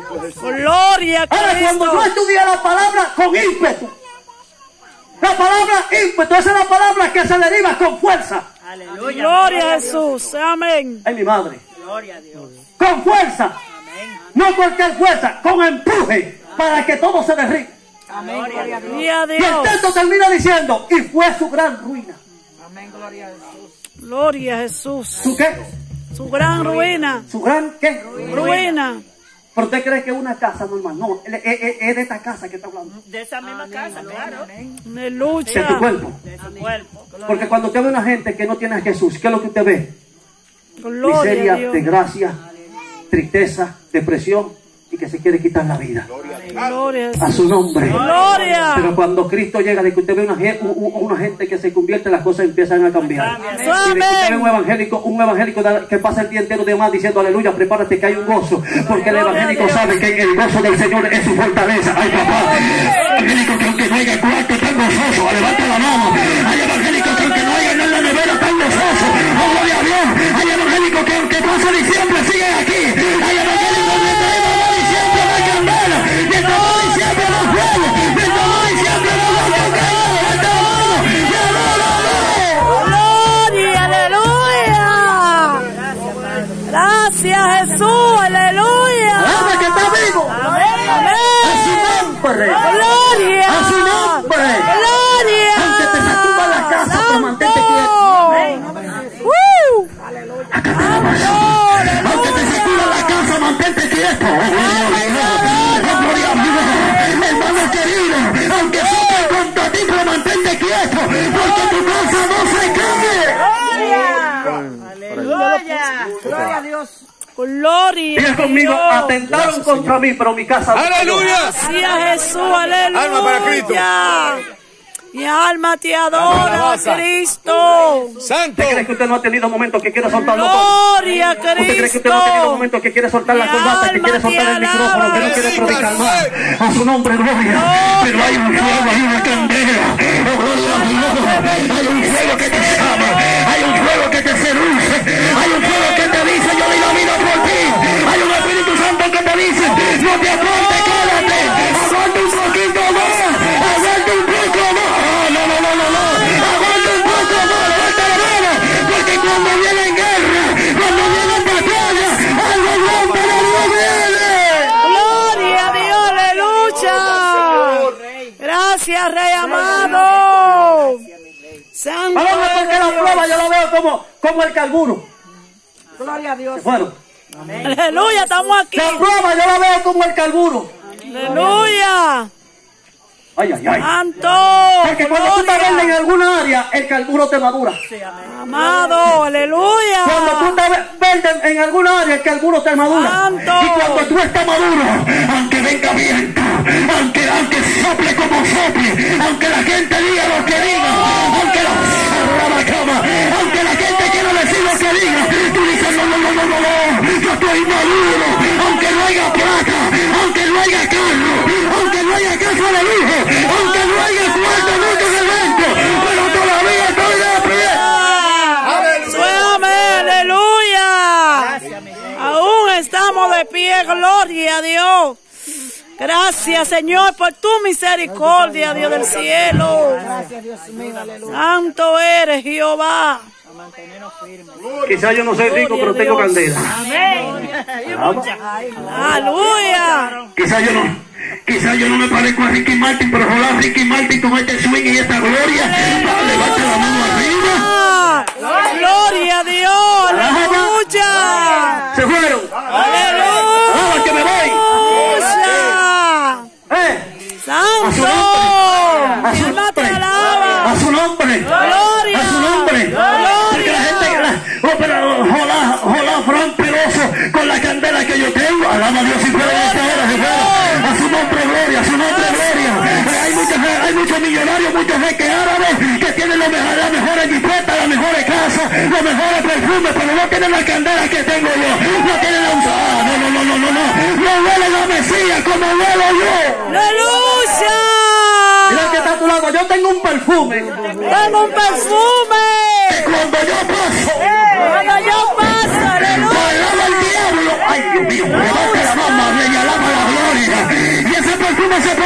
Gloria a Ahora, cuando Cristo. yo estudié la palabra con ímpetu, la palabra ímpetu, esa es la palabra que se deriva con fuerza. Aleluya. Gloria a Jesús. Amén. Ay, mi madre. Gloria a Dios. Con fuerza. Amén. No cualquier fuerza, con empuje para que todo se derribe. Amén. Gloria a Dios. Gloria a Y el Dios. texto termina diciendo, y fue su gran ruina. Amén. Gloria a Jesús. Gloria a Jesús. ¿Su qué? Su gran ruina. ¿Su gran qué? Ruina. ¿Pero usted cree que es una casa normal? No, es de esta casa que está hablando. De esa misma casa, claro. De tu Aleluya. cuerpo. De su cuerpo. Porque cuando usted ve a una gente que no tiene a Jesús, ¿qué es lo que usted ve? Gloria a Miseria, Dios. desgracia, tristeza, depresión y que se quiere quitar la vida. Gloria A su nombre. Gloria. Pero cuando Cristo llega, de que usted ve una gente que se convierte, las cosas empiezan a cambiar. Y de que usted ve un evangélico que pasa el día entero de más diciendo aleluya, prepárate que hay un gozo. Porque el evangélico sabe que el gozo del Señor es su fortaleza. Ay, papá. El evangélico que aunque no haya cuarto está gozoso. Levanta la mano. Hay evangélicos que aunque no haya nada en la nevera están gozosos. Oh, gloria a Dios. Hay evangélicos que aunque pase diciembre siguen aquí. Hay evangélicos que traen diciembre la candela. Y estamos diciembre los fuegos. Y estamos diciembre los Gloria. Aleluya. Gracias Jesús. Aleluya. ¡Hombre que está vivo! Amén. ¡A su nombre! Gloria. ¡A su nombre! Gloria. Aunque te sacuda la casa, pero mantente quieto. Aunque te sacuda la casa, mantente quieto. Gloria a Dios. Hermano querido, aunque sople contra ti, pero mantente quieto. Porque tu casa no se cambie. Aleluya. Gloria a Dios. Gloria. Diga conmigo, Dios. atentaron contra mí, pero mi casa no. ¡Aleluya! Gracias Jesús. Aleluya. Alma para Cristo. Mi alma te adora, Alabanza. Cristo. ¡Santo! ¿Usted cree que usted no ha tenido momentos que quiere soltarlo todo? Gloria a ¿Usted cree que usted no ha tenido Cristo. momentos que quiere soltar la Mi corbata, que quiere alma soltar el te micrófono, que no quiere alaba. predicar más? A su nombre, gloria. Pero hay un fuego, hay una candela. Oh, gloria a Dios. Hay un fuego que te llama. Hay un fuego que te seduce. Hay un fuego que te dice, yo di la vida por ti. Hay un Espíritu Santo que te dice, no te apartes, quédate. Aguanta un poquito más. Aguanta un poco más. No. Aguanta un poco más. Levanta la mano. Porque cuando viene guerra, cuando viene batalla, algo grande de Dios viene. Gloria a Dios, aleluya. Gracias, Rey amado. Santo Vamos, porque la prueba yo la veo como el carburo. Gloria a Dios. Bueno, Aleluya, estamos aquí. la prueba yo la veo como el carburo. Aleluya. Ay. Santo. Porque cuando tú estás verde en alguna área, el carburo te madura. Amado, aleluya. Cuando tú estás verde en alguna área, el carburo te madura. Santo. Y cuando tú estás maduro, aunque venga viento, aunque sople como sople, aunque la gente diga lo que diga, aunque la cama, aunque la gente quiera decir lo que diga, tú dices no, yo estoy maduro, aunque no haya plata, aunque no haya carro, aunque no haya casa de lujo, aunque no haya cuarto en otro evento, pero todavía estoy de pie. Suéame, aleluya. Aún estamos de pie, gloria a Dios. Gracias, Señor, por tu misericordia, Dios del cielo. Gracias, Dios mío. Aleluya. Santo eres, Jehová. Mantenernos firmes. Quizás yo no soy rico, pero tengo candela. Amén. Aleluya. Quizás yo no me parezco a Ricky Martin, pero ojalá Ricky Martin con este swing y esta gloria, levante la mano arriba. Gloria a Dios. Aleluya. Se fueron. Aleluya. Que me voy. Santo. Mi alma te alaba. A su nombre. Gloria. A su nombre. Porque la gente, pero hola, Fran Peroso, con la candela que yo tengo. Alaba a Dios si puede en esta hora, se fuera. A su nombre, gloria, a su nombre, gloria. Hay muchos millonarios, muchos jeques árabes que tienen las mejores jipeta, las mejores casas, los mejores perfumes, pero no tienen la candela que tengo yo. No tienen la usada. No. No huele la Mesías como huelo yo. Aleluya. Mira que está a tu lado. Yo tengo un perfume. Tengo un perfume. Cuando yo paso, Cuando yo paso, aleluya. alaba al diablo. Ay, Dios mío, levante la mano, alaba la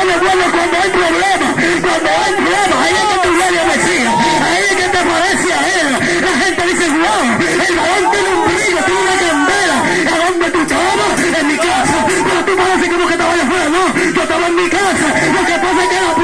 es bueno cuando hay problemas. Cuando hay problemas, ahí es que tú vienes a Mesías. Ahí es que te parece a él. La gente dice, wow, el varón tiene un brillo, tiene una candela. ¿A dónde tú estabas? En mi casa. Pero tú pareces como que estabas allá afuera, no. Yo estaba en mi casa. Lo que pasa es que la